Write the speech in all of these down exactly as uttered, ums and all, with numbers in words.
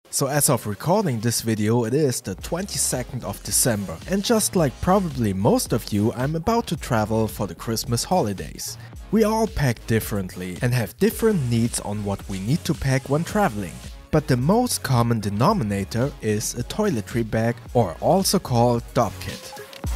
So as of recording this video, it is the twenty-second of December, and just like probably most of you, I'm about to travel for the Christmas holidays. We all pack differently and have different needs on what we need to pack when traveling. But the most common denominator is a toiletry bag, or also called dopp kit.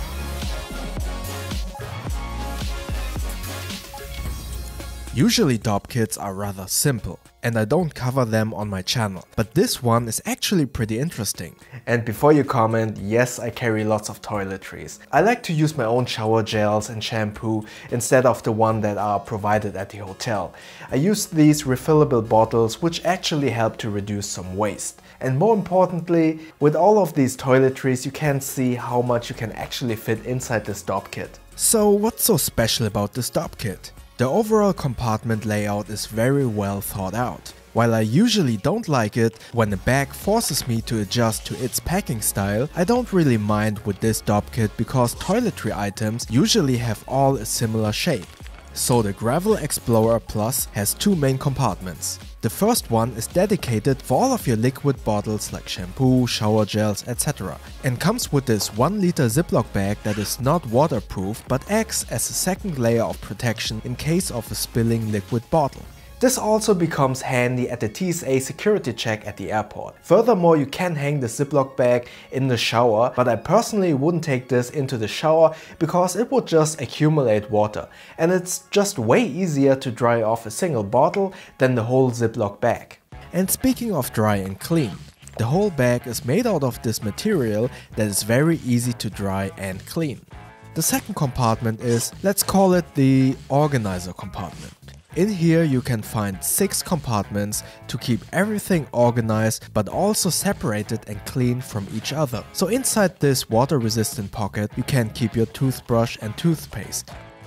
Usually dopp kits are rather simple, and I don't cover them on my channel, but this one is actually pretty interesting. And before you comment, yes, I carry lots of toiletries. I like to use my own shower gels and shampoo instead of the one that are provided at the hotel. I use these refillable bottles, which actually help to reduce some waste. And more importantly, with all of these toiletries, you can see how much you can actually fit inside this dopp kit. So what's so special about this dopp kit? The overall compartment layout is very well thought out. While I usually don't like it when a bag forces me to adjust to its packing style, I don't really mind with this dopp kit because toiletry items usually have all a similar shape. So the Gravel Explorer Plus has two main compartments. The first one is dedicated for all of your liquid bottles like shampoo, shower gels, et cetera, and comes with this one liter Ziploc bag that is not waterproof but acts as a second layer of protection in case of a spilling liquid bottle. This also becomes handy at the T S A security check at the airport. Furthermore, you can hang the Ziploc bag in the shower, but I personally wouldn't take this into the shower because it would just accumulate water, and it's just way easier to dry off a single bottle than the whole Ziploc bag. And speaking of dry and clean, the whole bag is made out of this material that is very easy to dry and clean. The second compartment is, let's call it the organizer compartment. In here you can find six compartments to keep everything organized but also separated and clean from each other. So inside this water resistant pocket you can keep your toothbrush and toothpaste.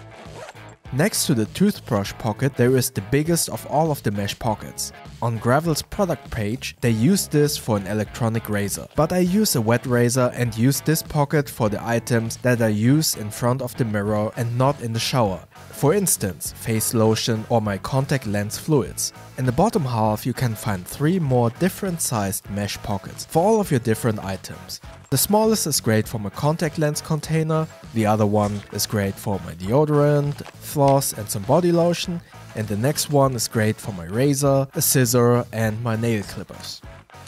Next to the toothbrush pocket there is the biggest of all of the mesh pockets. On Gravel's product page they use this for an electronic razor, but I use a wet razor and use this pocket for the items that I use in front of the mirror and not in the shower. For instance, face lotion or my contact lens fluids. In the bottom half you can find three more different sized mesh pockets for all of your different items. The smallest is great for my contact lens container, the other one is great for my deodorant, floss and some body lotion, and the next one is great for my razor, a scissor and my nail clippers.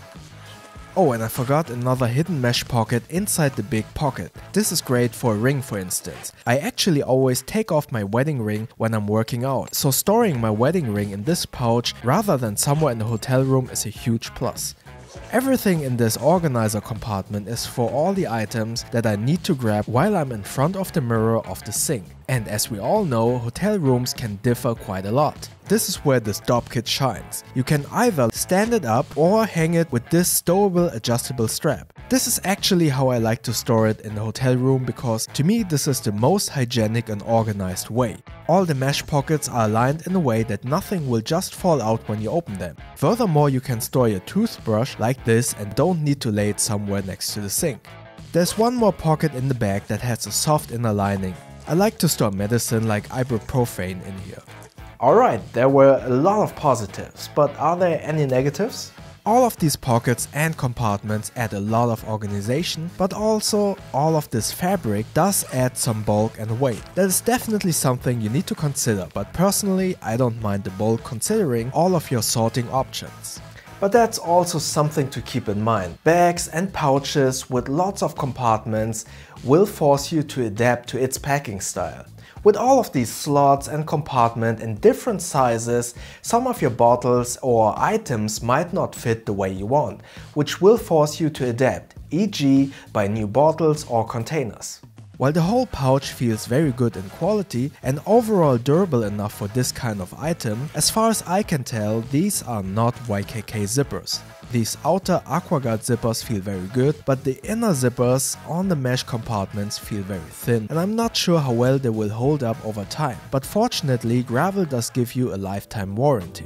Oh, and I forgot another hidden mesh pocket inside the big pocket. This is great for a ring, for instance. I actually always take off my wedding ring when I'm working out, so storing my wedding ring in this pouch rather than somewhere in the hotel room is a huge plus. Everything in this organizer compartment is for all the items that I need to grab while I'm in front of the mirror of the sink. And as we all know, hotel rooms can differ quite a lot. This is where this dopp kit shines. You can either stand it up or hang it with this stowable adjustable strap. This is actually how I like to store it in the hotel room because to me this is the most hygienic and organized way. All the mesh pockets are aligned in a way that nothing will just fall out when you open them. Furthermore, you can store your toothbrush like this and don't need to lay it somewhere next to the sink. There's one more pocket in the bag that has a soft inner lining. I like to store medicine like ibuprofen in here. Alright, there were a lot of positives, but are there any negatives? All of these pockets and compartments add a lot of organization, but also all of this fabric does add some bulk and weight. That is definitely something you need to consider, but personally I don't mind the bulk considering all of your sorting options. But that's also something to keep in mind. Bags and pouches with lots of compartments will force you to adapt to its packing style. With all of these slots and compartments in different sizes, some of your bottles or items might not fit the way you want, which will force you to adapt, for example buy new bottles or containers. While the whole pouch feels very good in quality and overall durable enough for this kind of item, as far as I can tell, these are not Y K K zippers. These outer AquaGuard zippers feel very good, but the inner zippers on the mesh compartments feel very thin, and I'm not sure how well they will hold up over time. But fortunately, Gravel does give you a lifetime warranty.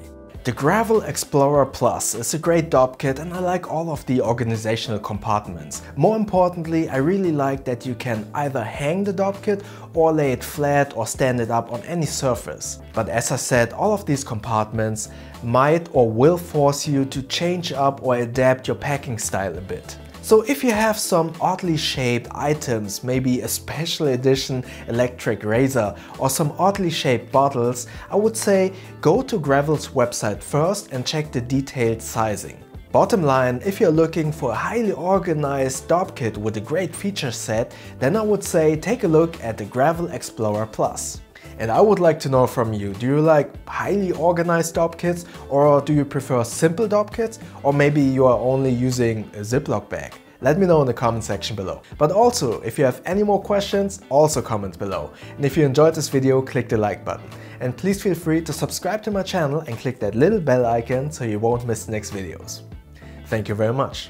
The Gravel Explorer Plus is a great D O B kit and I like all of the organizational compartments. More importantly, I really like that you can either hang the D O B kit or lay it flat or stand it up on any surface. But as I said, all of these compartments might or will force you to change up or adapt your packing style a bit. So if you have some oddly shaped items, maybe a special edition electric razor or some oddly shaped bottles, I would say go to Gravel's website first and check the detailed sizing. Bottom line, if you're looking for a highly organized D O B kit with a great feature set, then I would say take a look at the Gravel Explorer Plus. And I would like to know from you, do you like highly organized D O B kits or do you prefer simple D O B kits, or maybe you are only using a Ziploc bag? Let me know in the comment section below. But also, if you have any more questions, also comment below. And if you enjoyed this video, click the like button. And please feel free to subscribe to my channel and click that little bell icon so you won't miss the next videos. Thank you very much.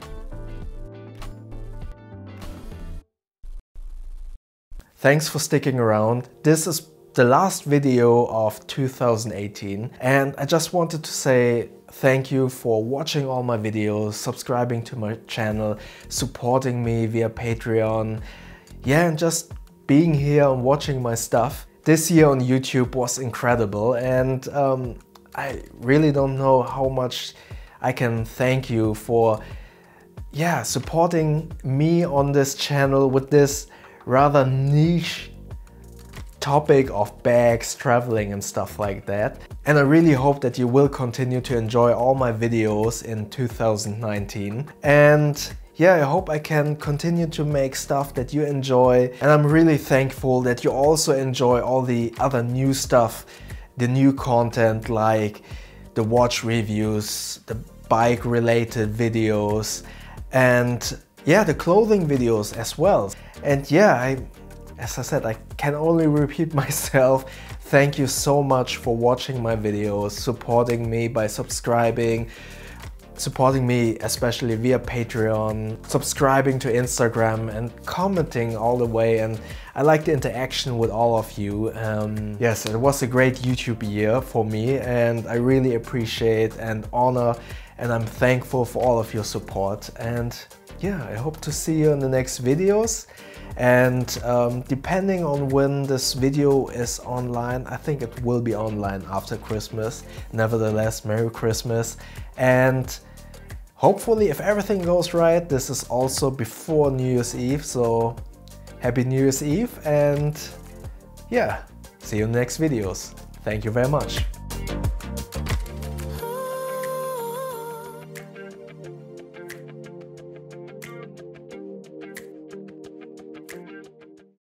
Thanks for sticking around. This is the last video of two thousand eighteen and I just wanted to say thank you for watching all my videos, subscribing to my channel, supporting me via Patreon, yeah, and just being here and watching my stuff. This year on YouTube was incredible and um, I really don't know how much I can thank you for yeah, supporting me on this channel with this rather niche topic of bags, traveling and stuff like that. And I really hope that you will continue to enjoy all my videos in two thousand nineteen. And yeah, I hope I can continue to make stuff that you enjoy. And I'm really thankful that you also enjoy all the other new stuff, the new content like the watch reviews, the bike related videos, and yeah, the clothing videos as well. And yeah, I As I said, I can only repeat myself. Thank you so much for watching my videos, supporting me by subscribing, supporting me especially via Patreon, subscribing to Instagram and commenting all the way. And I like the interaction with all of you. Um, yes, it was a great YouTube year for me and I really appreciate and honor and I'm thankful for all of your support. And yeah, I hope to see you in the next videos. And um, depending on when this video is online, I think it will be online after Christmas. Nevertheless, Merry Christmas. And hopefully, if everything goes right, this is also before New Year's Eve. So Happy New Year's Eve and yeah, see you in the next videos. Thank you very much.